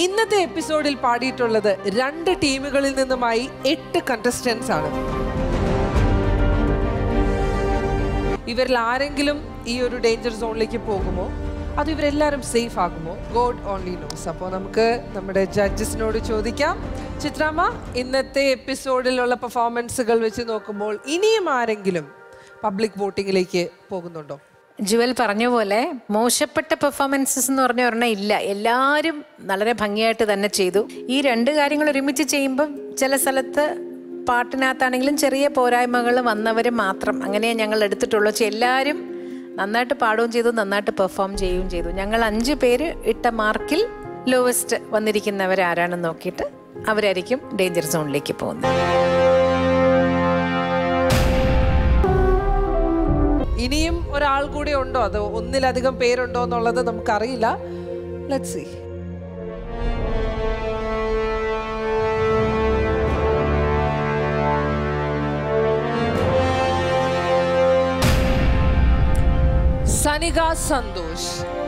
ഇന്നത്തെ എപ്പിസോഡിൽ പാടിയിട്ടുള്ളത് 2 ടീമുകളിൽ നിന്നുമായി 8 കണ്ടസ്റ്റന്റ്സ് ആണ്. ഇവരിൽ ആരെങ്കിലും ഈ ഒരു ഡേഞ്ചർ സോണിലേക്ക് പോകുമോ, അത് ഇവരെല്ലാവരും സേഫ് ആകുമോ? God only knows. അപ്പോൾ നമുക്ക് നമ്മുടെ ജഡ്ജസിനോട് ചോദിക്കാം. ചിത്രാമ്മ, ഇന്നത്തെ എപ്പിസോഡിലുള്ള പെർഫോമൻസുകൾ വെച്ച് നോക്കുമ്പോൾ ഇനിയും ആരെങ്കിലും പബ്ലിക് വോട്ടിങ്ങിലേക്ക് പോകുന്നുണ്ടോ? ജുവൽ പറഞ്ഞ പോലെ മോശപ്പെട്ട പെർഫോമൻസസ് എന്ന് പറഞ്ഞ ഒരെണ്ണം ഇല്ല. എല്ലാവരും വളരെ ഭംഗിയായിട്ട് തന്നെ ചെയ്തു. ഈ 2 കാര്യങ്ങൾ ഒരുമിച്ച് ചെയ്യുമ്പം ചില സ്ഥലത്ത് പാട്ടിനകത്താണെങ്കിലും ചെറിയ പോരായ്മകൾ വന്നവർ മാത്രം അങ്ങനെ ഞങ്ങൾ എടുത്തിട്ടുള്ളൂ. എല്ലാവരും നന്നായിട്ട് പാടുകയും ചെയ്തു, നന്നായിട്ട് പെർഫോം ചെയ്യുകയും ചെയ്തു. ഞങ്ങൾ 5 പേര് ഇട്ട മാർക്കിൽ ലോവസ്റ്റ് വന്നിരിക്കുന്നവരാരാണെന്ന് നോക്കിയിട്ട് അവരായിരിക്കും ഡേഞ്ചർ സോണിലേക്ക് പോകുന്നത്. ഇനിയും ഒരാൾ കൂടി ഉണ്ടോ, അതോ ഒന്നിലധികം പേരുണ്ടോ എന്നുള്ളത് നമുക്കറിയില്ല. Let's see. സനിക സന്തോഷ്.